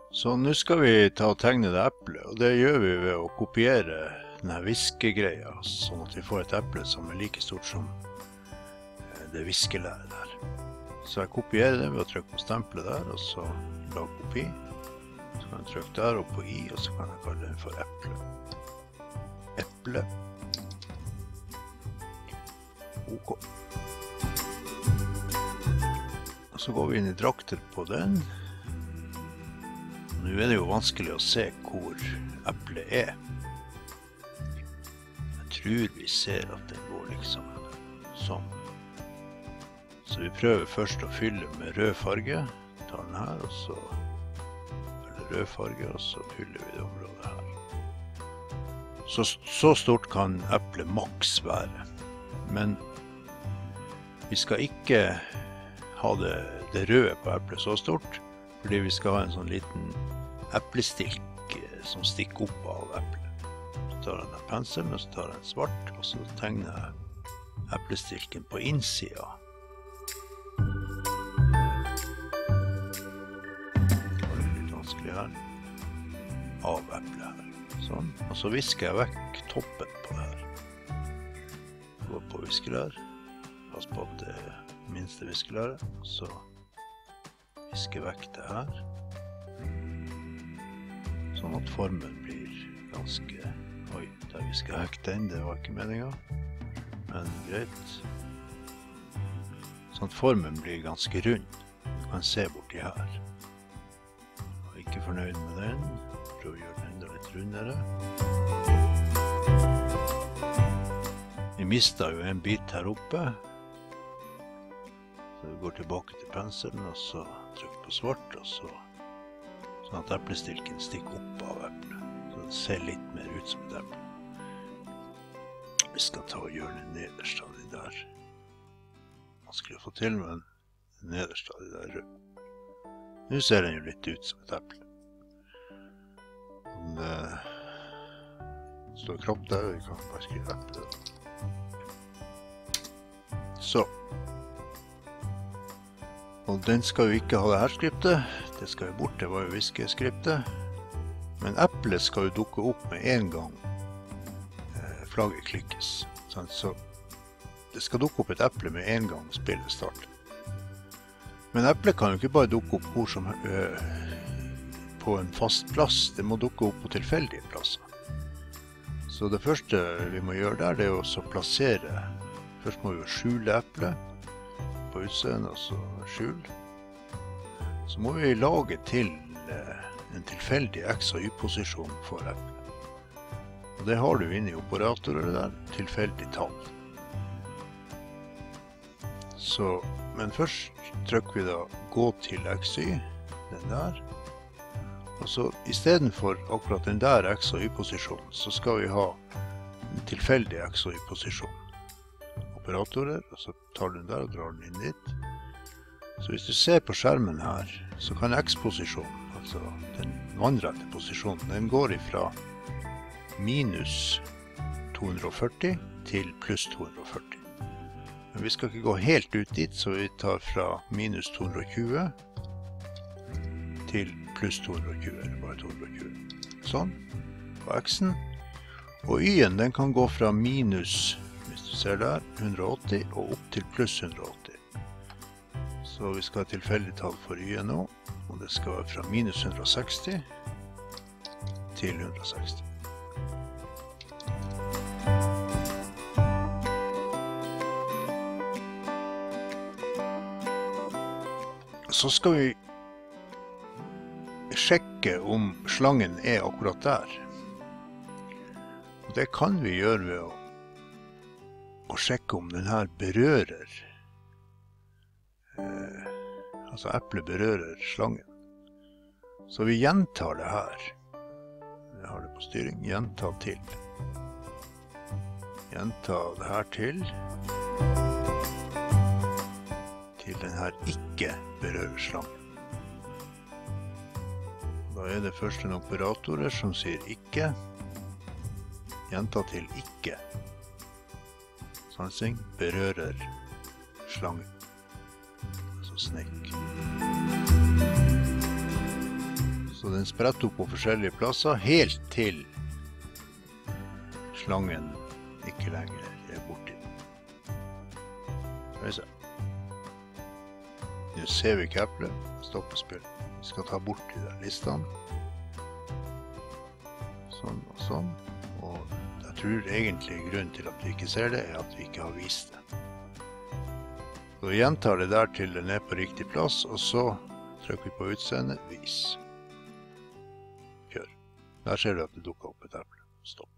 Så nå skal vi ta og tegne det eplet, og det gjør vi ved å kopiere denne viskegreia, sånn at vi får et eple som er like stort som det viskelæret der. Så jeg kopierer det ved å trykke på stempelet der, og så lag kopi. Så kan jeg trykke der og på i, og så kan jeg kalle det for eple. Eple. OK. Og så går vi inn i drakter på den. Nå er det jo vanskelig å se hvor eplet er. Jeg tror vi ser at det går liksom sånn. Så vi prøver først å fylle med rød farge. Tar den her, og så fyller rød farge, og så fyller vi det området her. Så stort kan eplet maks være. Men vi skal ikke ha det røde på eplet så stort, fordi vi skal ha en sånn liten eplestilk som stikker opp av eplet. Så tar jeg en pensel, og så tar jeg en svart, og så tegner jeg eplestilken på innsida. Det er litt vanskelig her. Av eplet her. Sånn. Og så visker jeg vekk toppen på det her. Gå på viskelær. Pass på at det minste viskelæret. Så visker vekk det her. Sånn at formen blir ganske... Oi, der visker jeg vekk den, det var ikke meningen. Men greit. Sånn at formen blir ganske rund. Du kan se borti her. Jeg er ikke fornøyd med den. Prøv å gjøre den enda litt rundere. Vi mistet jo en bit her oppe. Så vi går tilbake til penselen, og så trykker på svart, og så sånn at eplestilken stikker opp av eplet. Så det ser litt mer ut som et eple. Vi skal ta og gjøre det nederst av de der. Vanskelig å få til, men det nederst av de der rød. Nå ser den jo litt ut som et eple. Det står kropp der, vi kan bare skrive eple. Så. Og den skal jo ikke ha det her skriptet. Det skal jo bort, det var jo viskeskriptet. Men eplet skal jo dukke opp med en gang flagget klikkes. Så det skal dukke opp et eple med en gang spillet starter. Men eplet kan jo ikke bare dukke opp hvor som på en fast plass. Det må dukke opp på tilfeldige plasser. Så det første vi må gjøre der, det er også å plassere. Først må vi jo skjule eplet på utseendet, og så skjul. Så må vi lage til en tilfeldig X- og Y-posisjon for eplet. Og det har du inne i operatorer der, tilfeldig tall. Så, men først trykker vi da gå til XY, den der. Og så i stedet for akkurat den der X- og Y-posisjonen, så skal vi ha en tilfeldig X- og Y-posisjon. Operatorer, og så tar du den der og drar den inn dit. Så hvis du ser på skjermen her, så kan X-posisjonen, altså den vannrette posisjonen, den går ifra minus 240 til pluss 240. Men vi skal ikke gå helt ut dit, så vi tar fra minus 220 til pluss 220, eller bare 220. Sånn, på X-en. Og Y-en, den kan gå fra minus, hvis du ser der, 180 og opp til pluss 180. Så vi skal ha tilfeldig tall for Y-en nå, og det skal være fra minus 160 til 160. Så skal vi sjekke om slangen er akkurat der. Og det kan vi gjøre ved å sjekke om den her berører, altså eplet berører slangen. Så vi gjentar det her. Jeg har det på styring. Gjenta til. Gjenta det her til den her ikke berører slangen. Da er det først en operatorer som sier ikke. Gjenta til ikke. Sansing berører slangen. Altså snake. Så den den spretter opp på forskjellige plasser, helt til slangen ikke lenger er borti. Skal vi se. Nå ser vi ikke eplet, stopper spill. Vi skal ta bort de der listene. Sånn og sånn. Og jeg tror egentlig grunnen til at vi ikke ser det, er at vi ikke har vist det. Så vi gjentar det der til den er på riktig plass, og så trykker vi på utseende, vis. Kjør. Der ser du at det dukker opp et eple. Stopp.